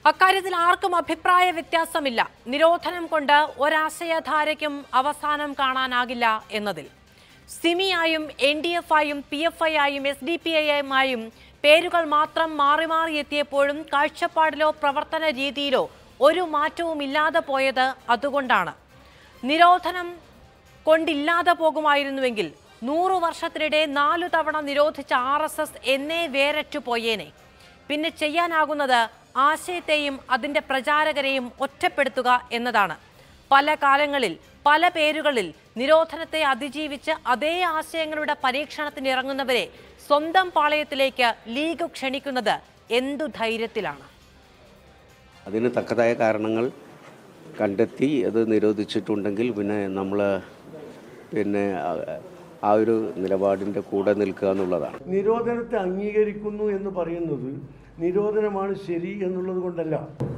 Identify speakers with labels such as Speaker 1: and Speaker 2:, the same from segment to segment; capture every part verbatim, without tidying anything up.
Speaker 1: അക്കാര്യത്തിൽ ആർക്കും അഭിപ്രായ വ്യത്യാസമില്ല. നിരോധനം കൊണ്ട് ഒരാശയധാരയ്ക്കും അവസാനം കാണാനാകില്ല എന്നതിൽ. സിമിയായും എൻ ഡി എഫ് ആയും പി എഫ് ഐ ആയും എസ് ഡി പി ഐയുമായും പേരുകൾ മാത്രം മാറി മാറി എത്തിയപ്പോഴും കാഴ്ചപ്പാടിലോ പ്രവർത്തന രീതിയിലോ ഒരു മാറ്റവും ഇല്ലാതെ പോയത് അതുകൊണ്ടാണ്. നിരോധനം കൊണ്ടില്ലാതെ പോകുമായിരുന്നുവെങ്കിൽ നൂറു വർഷത്തിനിടെ നാലു തവണ നിരോധിച്ച ആർ എസ് എസ് എന്നേ വേരറ്റു പോയേനെ. പിന്നെ ചെയ്യാനാകുന്നത് ആശയത്തെയും അതിൻ്റെ പ്രചാരകരെയും ഒറ്റപ്പെടുത്തുക എന്നതാണ്. പല കാലങ്ങളിൽ പല പേരുകളിൽ നിരോധനത്തെ അതിജീവിച്ച് അതേ ആശയങ്ങളുടെ പരീക്ഷണത്തിന് ഇറങ്ങുന്നവരെ സ്വന്തം പാളയത്തിലേക്ക് ലീഗ് ക്ഷണിക്കുന്നത് എന്തു ധൈര്യത്തിലാണ്?
Speaker 2: അതിന് തക്കതായ കാരണങ്ങൾ കണ്ടെത്തി അത് നിരോധിച്ചിട്ടുണ്ടെങ്കിൽ പിന്നെ നമ്മൾ പിന്നെ ആ ഒരു നിലപാടിൻ്റെ കൂടെ നിൽക്കുക എന്നുള്ളതാണ്.
Speaker 3: നിരോധനത്തെ അംഗീകരിക്കുന്നു എന്ന് പറയുന്നത് നിരോധനമാണ് ശരി എന്നുള്ളത് കൊണ്ടല്ല.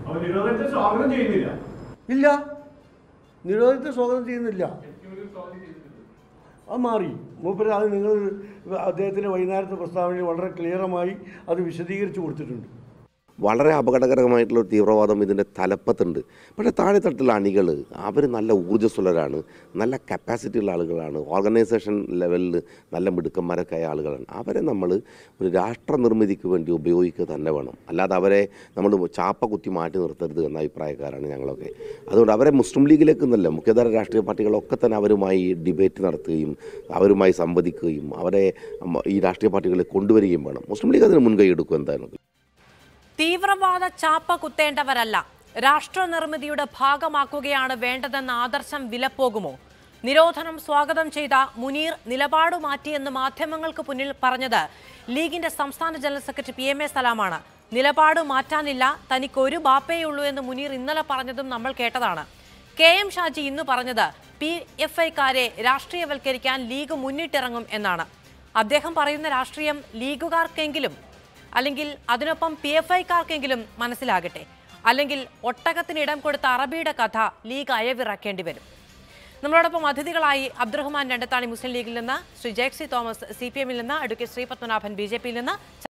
Speaker 3: ഇല്ല, നിരോധനത്തെ സ്വാഗതം ചെയ്യുന്നില്ല. അത് മാറി മൂപ്പര് അത് നിങ്ങൾ അദ്ദേഹത്തിൻ്റെ വൈകുന്നേരത്തെ പ്രസ്താവനയിൽ വളരെ ക്ലിയറുമായി അത് വിശദീകരിച്ചു കൊടുത്തിട്ടുണ്ട്.
Speaker 4: വളരെ അപകടകരമായിട്ടുള്ള ഒരു തീവ്രവാദം ഇതിൻ്റെ തലപ്പത്തുണ്ട്. പക്ഷേ താഴെത്തട്ടിലുള്ള അണികൾ അവർ നല്ല ഊർജ്ജസ്വലരാണ്, നല്ല കപ്പാസിറ്റി ഉള്ള ആളുകളാണ്, ഓർഗനൈസേഷൻ ലെവലിൽ നല്ല മിടുക്കന്മാരൊക്കെ ആയ ആളുകളാണ്. അവരെ നമ്മൾ ഒരു രാഷ്ട്ര നിർമ്മിതിക്ക് വേണ്ടി ഉപയോഗിക്കുക തന്നെ വേണം. അല്ലാതെ അവരെ നമ്മൾ ചാപ്പ കുത്തി മാറ്റി നിർത്തരുത് എന്ന അഭിപ്രായക്കാരാണ് ഞങ്ങളൊക്കെ. അതുകൊണ്ട് അവരെ മുസ്ലിം ലീഗിലേക്ക് എന്നല്ല, മുഖ്യധാര രാഷ്ട്രീയ പാർട്ടികളൊക്കെ തന്നെ അവരുമായി ഡിബേറ്റ് നടത്തുകയും അവരുമായി സംവദിക്കുകയും അവരെ ഈ രാഷ്ട്രീയ പാർട്ടികളെ കൊണ്ടുവരികയും വേണം. മുസ്ലിം ലീഗ് അതിന് മുൻകൈ എടുക്കും. എന്തായാലും
Speaker 1: തീവ്രവാദ ചാപ്പ കുത്തേണ്ടവരല്ല, രാഷ്ട്ര നിർമ്മിതിയുടെ ഭാഗമാക്കുകയാണ് വേണ്ടതെന്ന ആദർശം വിലപ്പോകുമോ? നിരോധനം സ്വാഗതം ചെയ്ത മുനീർ നിലപാട് മാറ്റിയെന്ന് മാധ്യമങ്ങൾക്ക് മുന്നിൽ പറഞ്ഞത് ലീഗിന്റെ സംസ്ഥാന general secretary P M A സലാമാണ്. നിലപാട് മാറ്റാനില്ല, തനിക്ക് ഒരു ബാപ്പയുള്ളൂ എന്ന് മുനീർ ഇന്നലെ പറഞ്ഞതും നമ്മൾ കേട്ടതാണ്. കെ എം ഷാജി ഇന്ന് പറഞ്ഞത് പി എഫ് ഐക്കാരെ രാഷ്ട്രീയവൽക്കരിക്കാൻ ലീഗ് മുന്നിട്ടിറങ്ങും എന്നാണ്. അദ്ദേഹം പറയുന്ന രാഷ്ട്രീയം ലീഗുകാർക്കെങ്കിലും അല്ലെങ്കിൽ അതിനൊപ്പം പി എഫ് ഐക്കാർക്കെങ്കിലും മനസ്സിലാകട്ടെ. അല്ലെങ്കിൽ ഒട്ടകത്തിന് ഇടം കൊടുത്ത അറബിയുടെ കഥ ലീഗ് അയവിറക്കേണ്ടി വരും. നമ്മളോടൊപ്പം അതിഥികളായി അബ്ദുറഹ്മാൻ രണ്ടത്താണി മുസ്ലിം ലീഗിൽ നിന്ന്, ശ്രീ ജേക്സി തോമസ് സി പി എമ്മിൽ നിന്ന്, advocate Shri Padmanabhan B J പിയിൽ നിന്ന്.